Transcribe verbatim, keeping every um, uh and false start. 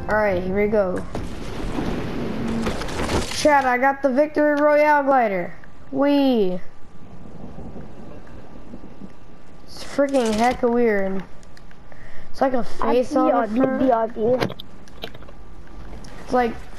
Alright, here we go. Chat, I got the Victory Royale glider. Wee. It's freaking hecka weird. It's like a face on the front. It's like